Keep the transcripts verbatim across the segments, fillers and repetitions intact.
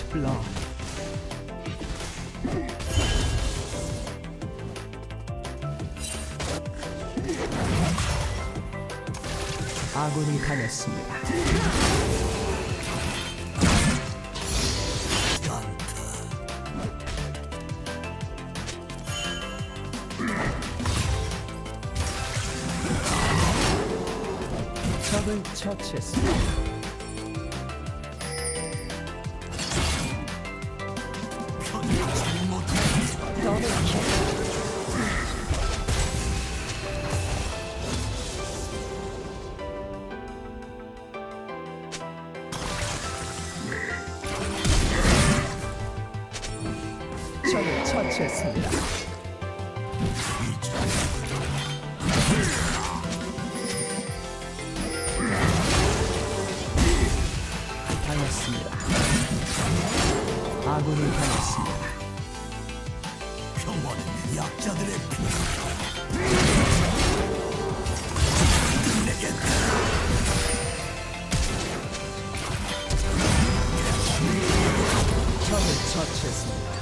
블러드. 아군이 당했습니다. 적을 처치했습니다. 적을 처치했습니다. 당했습니다. 아군이 당했습니다. 평화는 약자들의 피. 끝내겠다. 적을 처치했습니다.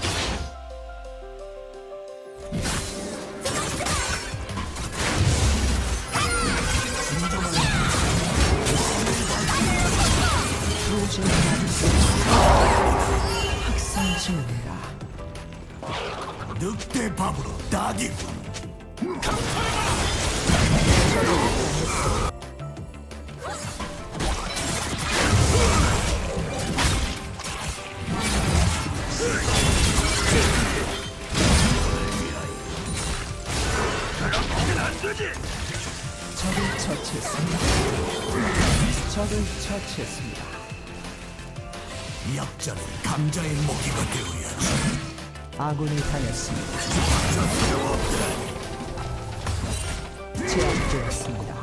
학살 중입니다. 늑대 밥으로 딱이군. 적을 처치했습니다. 적을 처치했습니다. 약자는 감자의 먹이가 되어야지. 아군이 당했습니다. 제압되었습니다.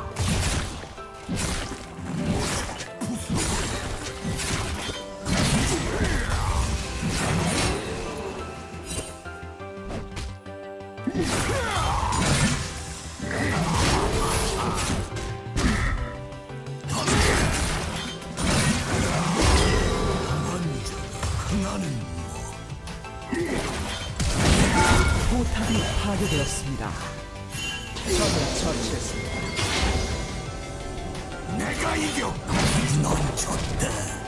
포탑이 파괴되었습니다. 적을 처치했습니다. 내가 이겼고 넌 졌다.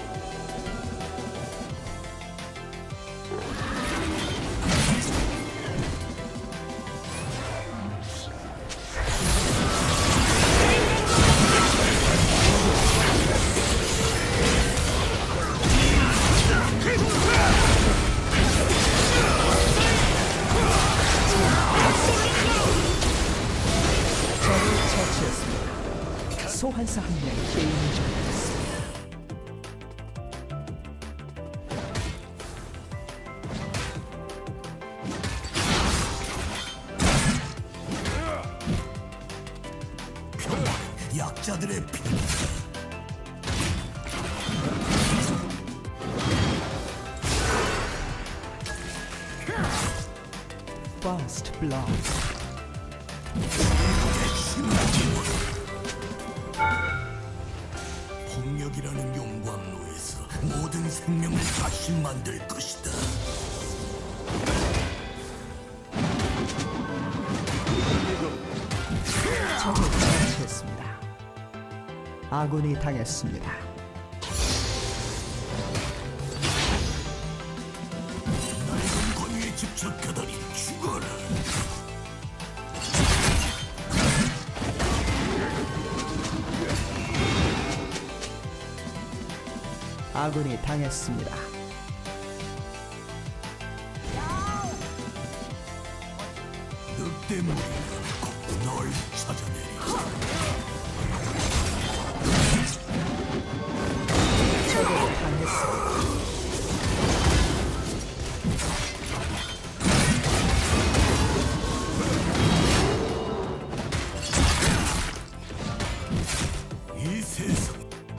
소환사 한 명이 게임을 종료했습니다. 약자들의 피. First blood. 폭력이라는 용광로에서 모든 생명을 다시 만들 것이다. 적을 처치했습니다. 아군이 당했습니다. 낡은 권위에 집착하다니 죽어라. 아군이 당했습니다. 늑대 무리가 꼭 널 찾아내리. 적을 당했습니다. 이 세상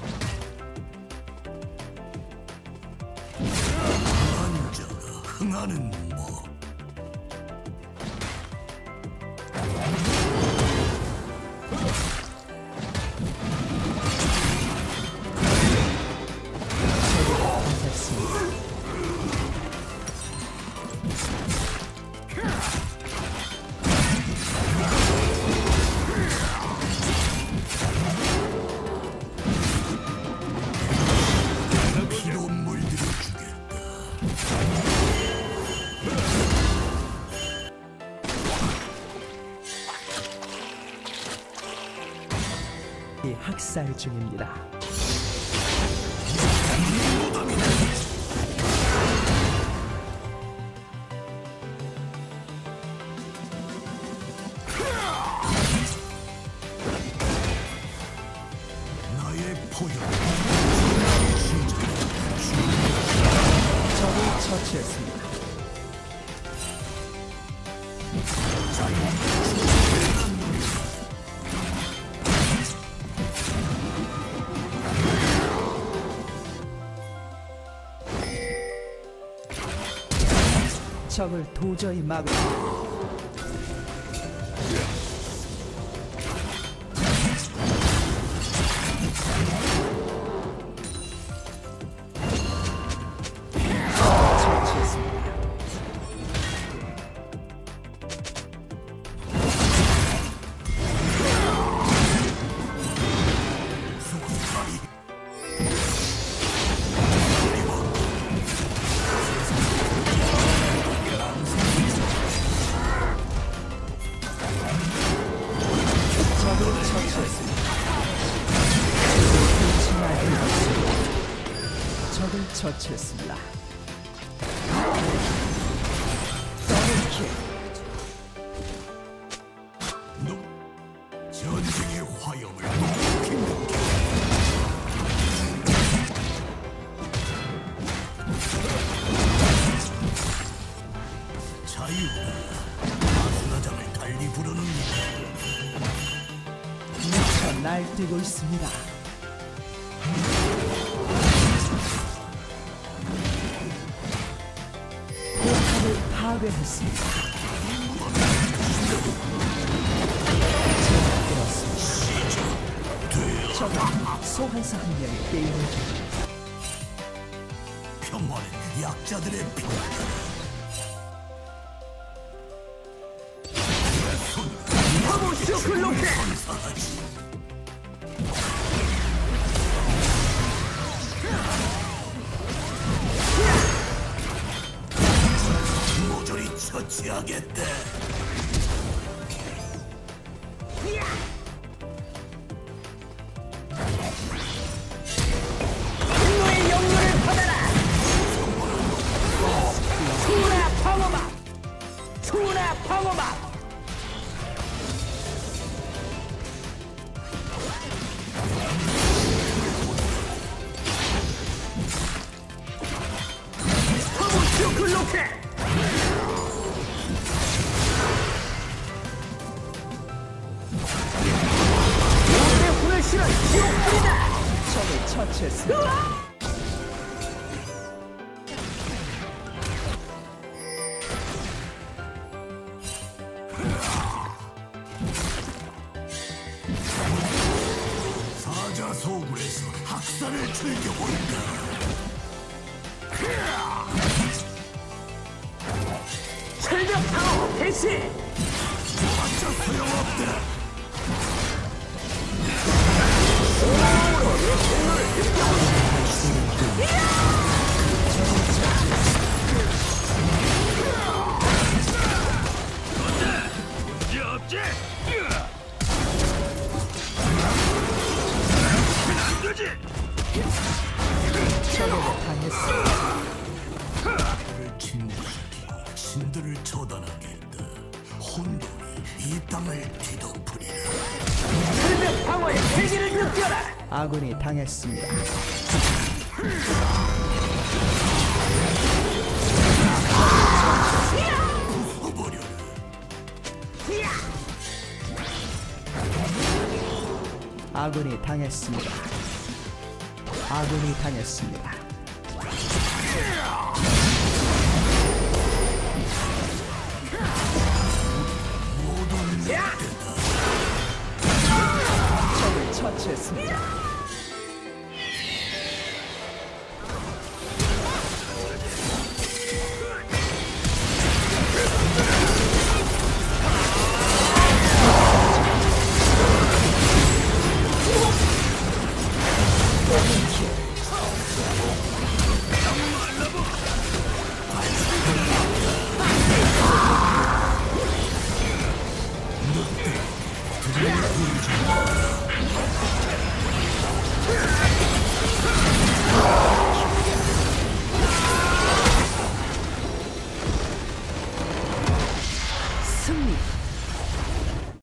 남자가 흥하는 뭐. 학살 중입니다. 나의 포효. 적을 처치했습니다. 적을 도저히 막을 처치했습니다. 적을 처치했습니다. 적을 처치했습니다. 더블킬. 너 전쟁의 화염을 높이 자유가 아수라장을 달리 부르는 미쳐 날뛰고 있습니다. 포탑을 파괴했습니다. 적은 소환사 한 명이 게임을 중입니다. 평화는 약자들의 빛. 선사하지. 모조리 처치하겠다. 분노의 영혼을 받아라! 투나 방어막! 투나 방어막! 터보쇼 글로켓! 오늘의 훈을실은 지옥불이다! 적을 처치했습니다. 사자소굴에서 학살을 즐겨본다. 철벽 방어 개시! 맞자 소용없다. 문제 없지? 안 되지? 적에게 당했습니다. 를 침묵시키 신들을 처단하겠다. 혼돈이 이 땅을 뒤덮으리라. 철벽 방어의 세기를 느껴라! 아군이 당했습니다. 부숴버려라. 아군이 당했습니다. 아군이 당했습니다. 적을 처치했습니다. 늑대, 드디어 보여준다.